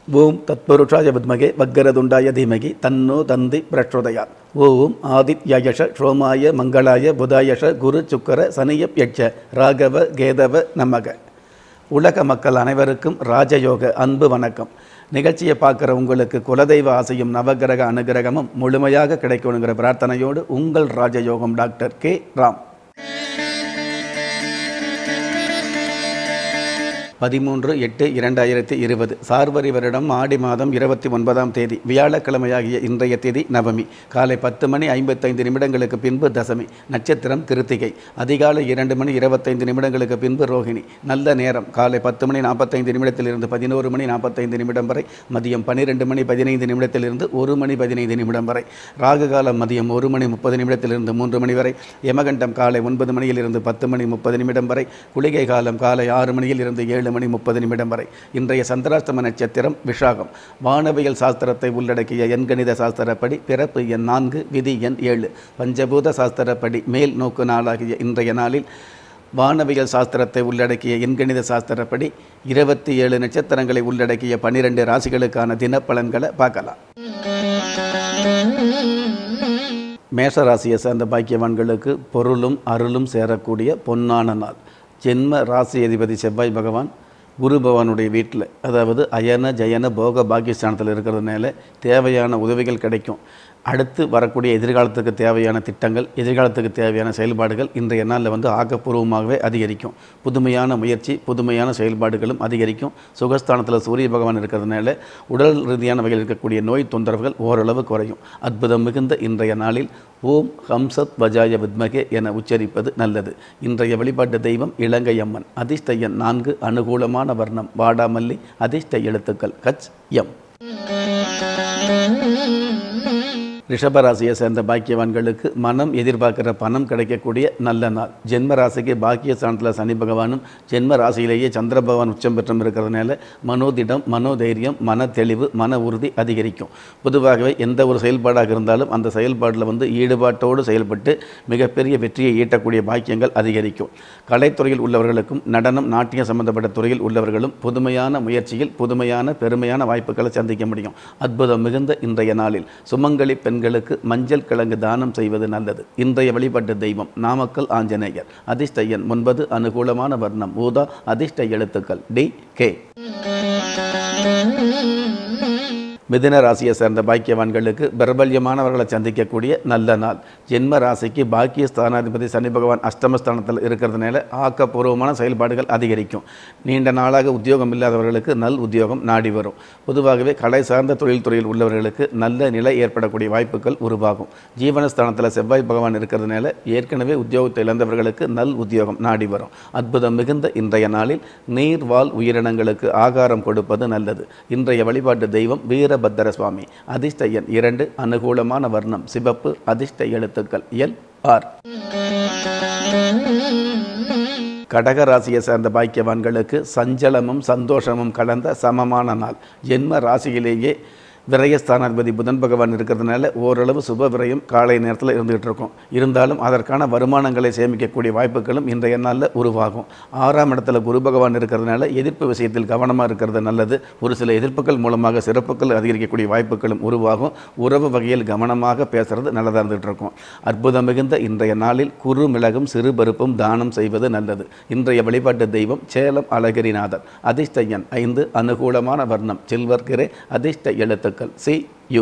ஓம் தத்புருஷாய வித்மகே வக்கரதுண்டாய தீமகி தன்னோ தந்தி பிரச்சோதயாத். ஓம் ஆதித்யாயஷ சோமாய மங்களாய புதாயஷ குரு சுக்கர சனியப்யட்ச ராகவ கேதவ நமக. உலக மக்கள் அனைவருக்கும் ராஜயோக அன்பு வணக்கம். நிகழ்ச்சியை பார்க்குற உங்களுக்கு குலதெய்வ ஆசையும் நவகிரக அனுகிரகமும் முழுமையாக கிடைக்கணுங்கிற பிரார்த்தனையோடு உங்கள் ராஜயோகம் டாக்டர் K.Ram. 13/8/2020 சார்வரி வருடம் ஆடி மாதம் 29ஆம் தேதி வியாழக்கிழமையாகிய இன்றைய தேதி நவமி. காலை 10:55 பின்பு தசமி. நட்சத்திரம் கிருத்திகை. அதிகாலை 2:25 பின்பு ரோகிணி. நல்ல நேரம் காலை 10:45 11:45 வரை. மதியம் 12:15 1:15 வரை. ராகு காலம் மதியம் 1:30 3 வரை. யமகண்டம் காலை 9 மணியிலிருந்து 10:30 வரை. குளிகை காலம் காலை 6 மணியிலிருந்து 7:30 வரை. இன்றைய சந்திராஷ்டம நட்சத்திரம் விஷாகம். வானவியல் சாஸ்திரத்தை உள்ளடக்கிய எண்கணித சாஸ்திரப்படி பிறப்பு எண் 4, விதி எண் 7. பஞ்சபூத சாஸ்திரப்படி மேல் நோக்கு நாளாகிய இன்றைய நாளில் வானவியல் சாஸ்திரத்தை உள்ளடக்கிய எண்கணித சாஸ்திரப்படி 27 நட்சத்திரங்களை உள்ளடக்கிய 12 ராசிகளுக்கான தினப்பலன்களை பார்க்கலாம். மேஷராசியை சேர்ந்த பாக்கியவான்களுக்கு பொருளும் அருளும் சேரக்கூடிய பொன்னான நாள். ஜென்ம ராசி அதிபதி செவ்வாய் பகவான் குரு பகவானுடைய வீட்டில், அதாவது அயன ஜயன போக பாக்கியஸ்தானத்தில் இருக்கிறதுனால தேவையான உதவிகள் கிடைக்கும். அடுத்து வரக்கூடிய எதிர்காலத்துக்கு தேவையான திட்டங்கள், எதிர்காலத்துக்கு தேவையான செயல்பாடுகள் இன்றைய நாளில் ஆக்கப்பூர்வமாகவே அதிகரிக்கும். புதுமையான முயற்சி, புதுமையான செயல்பாடுகளும் அதிகரிக்கும். சுகஸ்தானத்தில் சூரிய பகவான் இருக்கிறதுனால உடல் ரீதியான வகையில் இருக்கக்கூடிய நோய் தொந்தரவுகள் ஓரளவு குறையும். அற்புதம் மிகுந்த இன்றைய நாளில் ஓம் ஹம்சத் வஜாய வித்மகே என உச்சரிப்பது நல்லது. இன்றைய வழிபாட்டு தெய்வம் இலங்கை அம்மன். அதிர்ஷ்ட எண் 4, அனுகூலமான வர்ணம் வாடாமல்லி. அதிர்ஷ்ட எழுத்துக்கள் H.M. ரிஷபராசியை சேர்ந்த பாக்கியவான்களுக்கு மனம் எதிர்பார்க்கிற பணம் கிடைக்கக்கூடிய நல்ல நாள். ஜென்ம ராசிக்கு பாக்கிய ஸ்தானத்தில் சனி பகவானும் ஜென்ம ராசியிலேயே சந்திர பகவான் உச்சம் பெற்றும் இருக்கிறதுனால மனோதிடம், மனோதைரியம், மன தெளிவு, மன உறுதி அதிகரிக்கும். பொதுவாகவே எந்த ஒரு செயல்பாடாக இருந்தாலும் அந்த செயல்பாட்டில் ஈடுபாட்டோடு செயல்பட்டு மிகப்பெரிய வெற்றியை ஈட்டக்கூடிய பாக்கியங்கள் அதிகரிக்கும். கலைத்துறையில் உள்ளவர்களுக்கும் நடனம், நாட்டியம் சம்பந்தப்பட்ட துறையில் உள்ளவர்களும் புதுமையான முயற்சியில் புதுமையான பெருமையான வாய்ப்புகளை சந்திக்க முடியும். அற்புதம் மிகுந்த இன்றைய நாளில் சுமங்கலி பெண்களுக்கு மஞ்சள் கிழங்கு தானம் செய்வது நல்லது. இன்றைய வழிபாட்டு தெய்வம் நாமக்கல் ஆஞ்சநேயர். அதிர்ஷ்ட எண் 9, அனுகூலமான வர்ணம் ஊதா. அதிர்ஷ்ட எழுத்துக்கள் D.K. மிதுன ராசியை சேர்ந்த பாக்கியவான்களுக்கு பிரபல்யமானவர்களை சந்திக்கக்கூடிய நல்ல நாள். ஜென்ம ராசிக்கு பாக்கிய ஸ்தானாதிபதி சனி பகவான் அஷ்டமஸ்தானத்தில் இருக்கிறதுனால ஆக்கப்பூர்வமான செயல்பாடுகள் அதிகரிக்கும். நீண்ட நாளாக உத்தியோகம் இல்லாதவர்களுக்கு நல் உத்தியோகம் நாடி வரும். பொதுவாகவே கலை சார்ந்த தொழில்துறையில் உள்ளவர்களுக்கு நல்ல நிலை ஏற்படக்கூடிய வாய்ப்புகள் உருவாகும். ஜீவனஸ்தானத்தில் செவ்வாய் பகவான் இருக்கிறதுனால ஏற்கனவே உத்தியோகத்தை இழந்தவர்களுக்கு நல் உத்தியோகம் நாடி வரும். அற்புதம் மிகுந்த இன்றைய நாளில் நீர்வாழ் உயிரினங்களுக்கு ஆகாரம் கொடுப்பது நல்லது. இன்றைய வழிபாட்டு தெய்வம் வீர பத்திர சுவாமி. அதிர்ஷ்ட எண் 2, அனுகூலமான வர்ணம் சிவப்பு. அதிர்ஷ்ட எழுத்துக்கள் L.R. கடக ராசியை சேர்ந்த பாக்கியவான்களுக்கு சஞ்சலமும் சந்தோஷமும் கலந்த சமமான நாள். ஜென்ம ராசியிலேயே விரயஸ்தானாதிபதி புதன் பகவான் இருக்கிறதுனால ஓரளவு சுப விரயம் காலை நேரத்தில் இருந்துகிட்டு இருக்கும். இருந்தாலும் அதற்கான வருமானங்களை சேமிக்கக்கூடிய வாய்ப்புகளும் இன்றைய நாளில் உருவாகும். 6ஆம் இடத்துல குரு பகவான் இருக்கிறதுனால எதிர்ப்பு விஷயத்தில் கவனமாக இருக்கிறது நல்லது. ஒரு சில எதிர்ப்புகள் மூலமாக சிறப்புகள் அதிகரிக்கக்கூடிய வாய்ப்புகளும் உருவாகும். உறவு வகையில் கவனமாக பேசுறது நல்லதாக இருந்துகிட்டு இருக்கும். அற்புதம் மிகுந்த இன்றைய நாளில் குறு மிளகும் சிறு பருப்பும் தானம் செய்வது நல்லது. இன்றைய வழிபாட்டு தெய்வம் சேலம் அழகிரிநாதர். அதிர்ஷ்ட எண் 5, அனுகூலமான வர்ணம் சில்வர் கிரே. அதிர்ஷ்ட எழுத்துக்கள் C.U.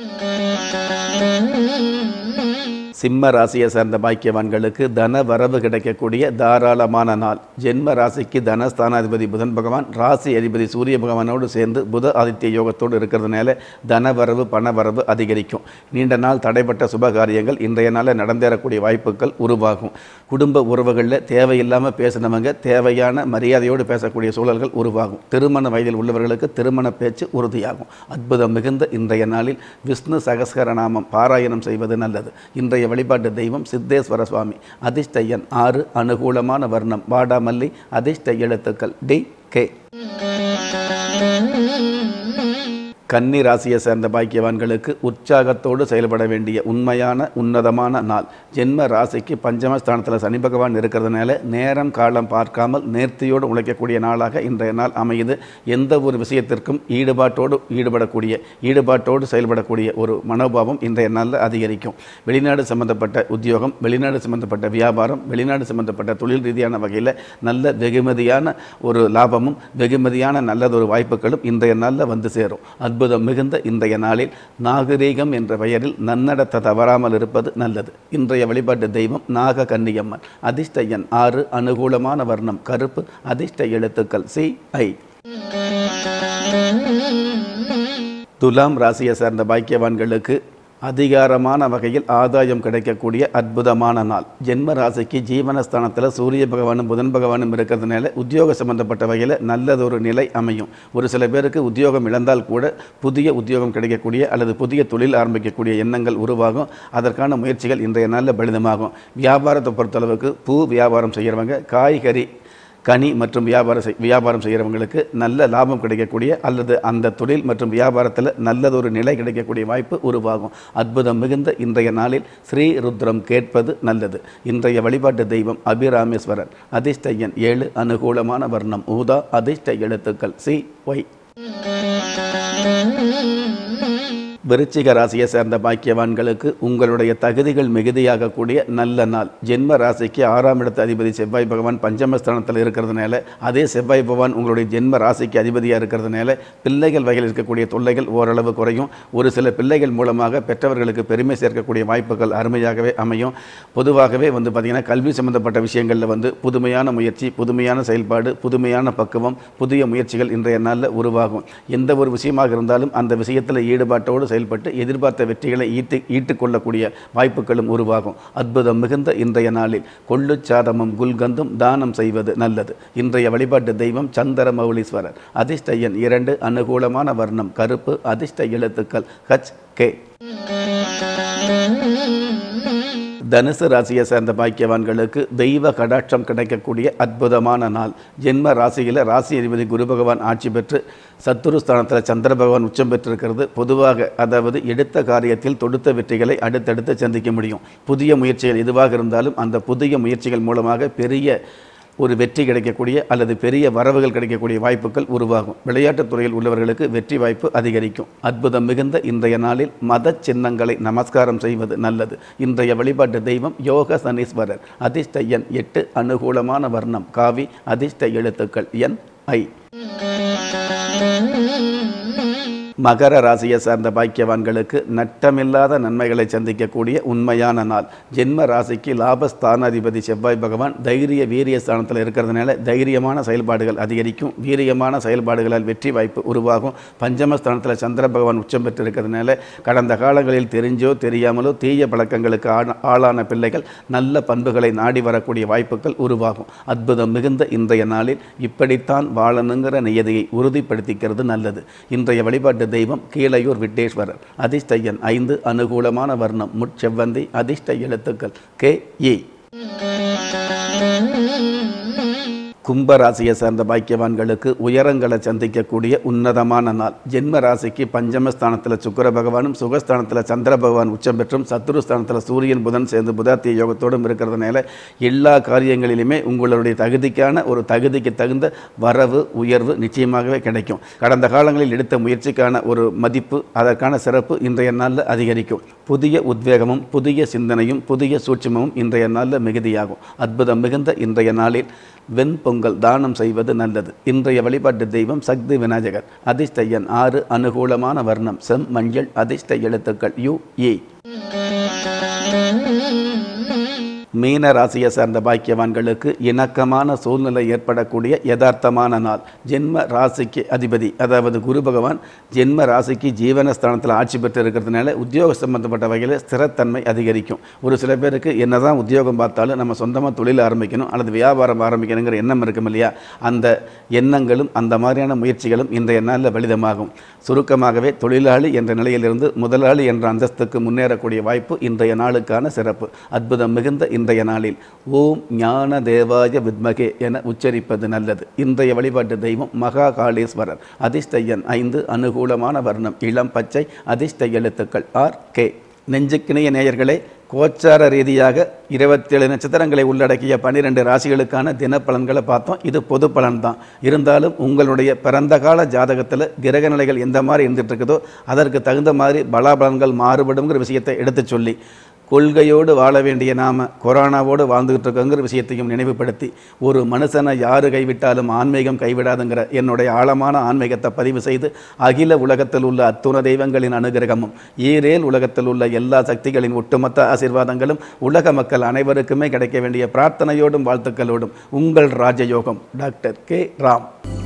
சிம்ம ராசியை சேர்ந்த பாக்கியவான்களுக்கு தன வரவு கிடைக்கக்கூடிய தாராளமான நாள். ஜென்ம ராசிக்கு தனஸ்தானாதிபதி புதன் பகவான் ராசி அதிபதி சூரிய பகவானோடு சேர்ந்து புத ஆதித்ய யோகத்தோடு இருக்கிறதுனால தனவரவு பணவரவு அதிகரிக்கும். நீண்ட நாள் தடைப்பட்ட சுபகாரியங்கள் இன்றைய நாளில் நடந்தேறக்கூடிய வாய்ப்புகள் உருவாகும். குடும்ப உறவுகளில் தேவையில்லாமல் பேசினவங்க தேவையான மரியாதையோடு பேசக்கூடிய சூழல்கள் உருவாகும். திருமண வயதில் உள்ளவர்களுக்கு திருமண பேச்சு உறுதியாகும். அற்புதம் மிகுந்த இன்றைய நாளில் விஷ்ணு சகஸ்கரநாமம் பாராயணம் செய்வது நல்லது. இன்றைய வழிபாட்டு தெய்வம் சித்தேஸ்வர சுவாமி. அதிர்ஷ்ட எண் 6, அனுகூலமான வர்ணம் வாடாமல்லி. அதிர்ஷ்ட எழுத்துக்கள் D.K. கன்னி ராசியை சேர்ந்த பாக்கியவான்களுக்கு உற்சாகத்தோடு செயல்பட வேண்டிய உண்மையான உன்னதமான நாள். ஜென்ம ராசிக்கு பஞ்சமஸ்தானத்தில் சனி பகவான் இருக்கிறதுனால நேரம் காலம் பார்க்காமல் நேர்த்தியோடு உழைக்கக்கூடிய நாளாக இன்றைய நாள் அமையுது. எந்த ஒரு விஷயத்திற்கும் ஈடுபாட்டோடு செயல்படக்கூடிய ஒரு மனோபாவம் இன்றைய நாளில் அதிகரிக்கும். வெளிநாடு சம்பந்தப்பட்ட உத்தியோகம், வெளிநாடு சம்பந்தப்பட்ட வியாபாரம், வெளிநாடு சம்பந்தப்பட்ட தொழில் ரீதியான வகையில் நல்ல வெகுமதியான ஒரு லாபமும் வெகுமதியான நல்லதொரு வாய்ப்புகளும் இன்றைய நாளில் வந்து சேரும். அற்புதம் மிகுந்த இன்றைய நாளில் நாகரீகம் என்ற பெயரில் நன்னடத்த தவறாமல் இருப்பது நல்லது. இன்றைய வழிபாட்டு தெய்வம் நாக கன்னியம்மன். அதிர்ஷ்ட எண் 6, அனுகூலமான வர்ணம் கருப்பு, அதிர்ஷ்ட எழுத்துக்கள் CI. துலாம் ராசியை சேர்ந்த பாக்கியவான்களுக்கு அதிகாரமான வகையில் ஆதாயம் கிடைக்கக்கூடிய அற்புதமான நாள். ஜென்ம ராசிக்கு ஜீவனஸ்தானத்தில் சூரிய பகவானும் புதன் பகவானும் இருக்கிறதுனால உத்தியோக சம்பந்தப்பட்ட வகையில் நல்லதொரு நிலை அமையும். ஒரு சில பேருக்கு உத்தியோகம் இழந்தால் கூட புதிய உத்தியோகம் கிடைக்கக்கூடிய அல்லது புதிய தொழில் ஆரம்பிக்கக்கூடிய எண்ணங்கள் உருவாகும். அதற்கான முயற்சிகள் இன்றைய நாளில் பலிதமாகும். வியாபாரத்தை பொறுத்தளவுக்கு பூ வியாபாரம் செய்கிறவங்க, காய்கறி கனி மற்றும் வியாபாரம் செய்கிறவங்களுக்கு நல்ல லாபம் கிடைக்கக்கூடிய அல்லது அந்த தொழில் மற்றும் வியாபாரத்தில் நல்லதொரு நிலை கிடைக்கக்கூடிய வாய்ப்பு உருவாகும். அற்புதம் மிகுந்த இன்றைய நாளில் ஸ்ரீ ருத்ரம் கேட்பது நல்லது. இன்றைய வழிபாட்டு தெய்வம் அபிராமேஸ்வரர். அதிர்ஷ்ட எண் 7, அனுகூலமான வர்ணம் ஊதா, அதிர்ஷ்ட எழுத்துக்கள் CY. விருச்சிக ராசியை சேர்ந்த பாக்கியவான்களுக்கு உங்களுடைய தகுதிகள் மிகுதியாகக்கூடிய நல்ல நாள். ஜென்ம ராசிக்கு 6ஆம் இடத்து அதிபதி செவ்வாய் பகவான் பஞ்சமஸ்தானத்தில் இருக்கிறதுனால, அதே செவ்வாய் பகவான் உங்களுடைய ஜென்ம ராசிக்கு அதிபதியாக இருக்கிறதுனால பிள்ளைகள் வகையில் இருக்கக்கூடிய தொல்லைகள் ஓரளவு குறையும். ஒரு சில பிள்ளைகள் மூலமாக பெற்றவர்களுக்கு பெருமை சேர்க்கக்கூடிய வாய்ப்புகள் அருமையாகவே அமையும். பொதுவாகவே பார்த்திங்கன்னா கல்வி சம்பந்தப்பட்ட விஷயங்களில் புதுமையான முயற்சி, புதுமையான செயல்பாடு, புதுமையான பக்குவம், புதிய முயற்சிகள் இன்றைய நாளில் உருவாகும். எந்த ஒரு விஷயமாக இருந்தாலும் அந்த விஷயத்தில் ஈடுபாட்டோடு செயல்பட்டு எதிர்பார்த்த வெற்றிகளை ஈட்டுக்கொள்ளக்கூடிய வாய்ப்புகளும் உருவாகும். அற்புதம் மிகுந்த இன்றைய நாளில் கொள்ளு சாதமும் குல்கந்தும் தானம் செய்வது நல்லது. இன்றைய வழிபாட்டு தெய்வம் சந்திர மௌலீஸ்வரர். அதிர்ஷ்ட எண் 2, அனுகூலமான வர்ணம் கருப்பு, அதிர்ஷ்ட எழுத்துக்கள் HK. தனுசு ராசியை சேர்ந்த பாக்கியவான்களுக்கு தெய்வ கடாட்சம் கிடைக்கக்கூடிய அற்புதமான நாள். ஜென்ம ராசியில் ராசி அதிபதி குரு பகவான் ஆட்சி பெற்று சத்துருஸ்தானத்தில் சந்திர பகவான் உச்சம் பெற்றிருக்கிறது. பொதுவாக எடுத்த காரியத்தில் தொடுத்த வெற்றிகளை அடுத்தடுத்து சந்திக்க முடியும். புதிய முயற்சிகள் எதுவாக இருந்தாலும் அந்த புதிய முயற்சிகள் மூலமாக பெரிய ஒரு வெற்றி கிடைக்கக்கூடிய அல்லது பெரிய வரவுகள் கிடைக்கக்கூடிய வாய்ப்புகள் உருவாகும். விளையாட்டுத் துறையில் உள்ளவர்களுக்கு வெற்றி வாய்ப்பு அதிகரிக்கும். அற்புதம் மிகுந்த இன்றைய நாளில் மத சின்னங்களை நமஸ்காரம் செய்வது நல்லது. இன்றைய வழிபாட்டு தெய்வம் யோக சனீஸ்வரர். அதிர்ஷ்ட எண் 8, அனுகூலமான வர்ணம் காவி, அதிர்ஷ்ட எழுத்துக்கள் NI. மகர ராசியை சார்ந்த பாக்கியவான்களுக்கு நட்டமில்லாத நன்மைகளை சந்திக்கக்கூடிய உண்மையான நாள். ஜென்ம ராசிக்கு லாபஸ்தானாதிபதி செவ்வாய் பகவான் தைரிய வீரிய ஸ்தானத்தில் இருக்கிறதுனால தைரியமான செயல்பாடுகள் அதிகரிக்கும். வீரியமான செயல்பாடுகளால் வெற்றி வாய்ப்பு உருவாகும். பஞ்சமஸ்தானத்தில் சந்திர பகவான் உச்சம் பெற்று இருக்கிறதுனால கடந்த காலங்களில் தெரிஞ்சோ தெரியாமலோ தீய பழக்கங்களுக்கு ஆளான பிள்ளைகள் நல்ல பண்புகளை நாடி வரக்கூடிய வாய்ப்புகள் உருவாகும். அற்புதம் மிகுந்த இன்றைய நாளில் இப்படித்தான் வாழணுங்கிற நியதியை உறுதிப்படுத்திக்கிறது நல்லது. இன்றைய வழிபாட்டு தெய்வம் கீழையூர் விட்டேஸ்வரர். அதிர்ஷ்ட எண் 5, அனுகூலமான வர்ணம் முட்செவ்வந்தி, அதிர்ஷ்ட எழுத்துக்கள் KE. கும்பராசியை சேர்ந்த பாக்கியவான்களுக்கு உயரங்களை சந்திக்கக்கூடிய உன்னதமான நாள். ஜென்ம ராசிக்கு பஞ்சமஸ்தானத்தில் சுக்கிர பகவானும் சுகஸ்தானத்தில் சந்திர பகவான் உச்சம் பெற்றும் சத்துருஸ்தானத்தில் சூரியன் புதன் சேர்ந்து புதாத்திய யோகத்தோடும் இருக்கிறதுனால எல்லா காரியங்களிலுமே உங்களுடைய தகுதிக்கு தகுந்த வரவு உயர்வு நிச்சயமாகவே கிடைக்கும். கடந்த காலங்களில் எடுத்த முயற்சிக்கான ஒரு மதிப்பு, அதற்கான சிறப்பு இன்றைய நாளில் அதிகரிக்கும். புதிய உத்வேகமும் புதிய சிந்தனையும் புதிய சூட்சுமமும் இன்றைய நாளில் மிகுதியாகும். அற்புதம் மிகுந்த இன்றைய நாளில் வெண்பொங்கல் தானம் செய்வது நல்லது. இன்றைய வழிபாட்டு தெய்வம் சக்தி விநாயகர். அதிர்ஷ்ட எண் 6, அனுகூலமான வர்ணம் செம் மஞ்சள், அதிர்ஷ்ட எழுத்துக்கள் UE. மீன ராசியை சார்ந்த பாக்கியவான்களுக்கு இணக்கமான சூழ்நிலை ஏற்படக்கூடிய யதார்த்தமான நாள். ஜென்ம ராசிக்கு அதிபதி அதாவது குரு பகவான் ஜென்ம ராசிக்கு ஜீவனஸ்தானத்தில் ஆட்சி பெற்று இருக்கிறதுனால உத்தியோக சம்பந்தப்பட்ட வகையில் ஸ்திரத்தன்மை அதிகரிக்கும். ஒரு சில பேருக்கு என்னதான் உத்தியோகம் பார்த்தாலும் நம்ம சொந்தமாக தொழில் ஆரம்பிக்கணும் அல்லது வியாபாரம் ஆரம்பிக்கணுங்கிற எண்ணம் இருக்கும் இல்லையா, அந்த எண்ணங்களும் அந்த மாதிரியான முயற்சிகளும் இன்றைய நாளில் பலிதமாகும். சுருக்கமாகவே தொழிலாளி என்ற நிலையிலிருந்து முதலாளி என்ற அந்தஸ்துக்கு முன்னேறக்கூடிய வாய்ப்பு இன்றைய நாளுக்கான சிறப்பு. அற்புதம் மிகுந்த இன்றைய நாளில் ஓம் ஞான தேவாய வித்மகே என உச்சரிப்பது நல்லது. இன்றைய வழிபாட்டு தெய்வம் மகா காளீஸ்வரர். அதிர்ஷ்ட எண் 5, அனுகூலமான வர்ணம் இளம் பச்சை, அதிர்ஷ்ட எழுத்துக்கள் RK. நெஞ்சுக்கிணைய நேயர்களே, கோச்சார ரீதியாக 27 நட்சத்திரங்களை உள்ளடக்கிய 12 ராசிகளுக்கான தினப்பலன்களை பார்த்தோம். இது பொது பலன் தான். இருந்தாலும் உங்களுடைய பிறந்த கால ஜாதகத்தில் கிரக நிலைகள் எந்த மாதிரி இருந்துகிட்டு இருக்குதோ அதற்கு தகுந்த மாதிரி பலாபலன்கள் மாறுபடுங்கிற விஷயத்தை எடுத்து சொல்லி, கொள்கையோடு வாழ வேண்டிய நாம கொரோனாவோடு வாழ்ந்துகிட்டு இருக்கோங்கிற விஷயத்தையும் நினைவுபடுத்தி, ஒரு மனுஷனை யாரு கைவிட்டாலும் ஆன்மீகம் கைவிடாதுங்கிற என்னுடைய ஆழமான ஆன்மீகத்தை பதிவு செய்து, அகில உலகத்தில் உள்ள அத்துண தெய்வங்களின் அனுகிரகமும் ஈரேல் உலகத்தில் உள்ள எல்லா சக்திகளின் ஒட்டுமொத்த ஆசீர்வாதங்களும் உலக மக்கள் அனைவருக்குமே கிடைக்க வேண்டிய பிரார்த்தனையோடும் வாழ்த்துக்களோடும் உங்கள் ராஜயோகம் டாக்டர் K.Ram.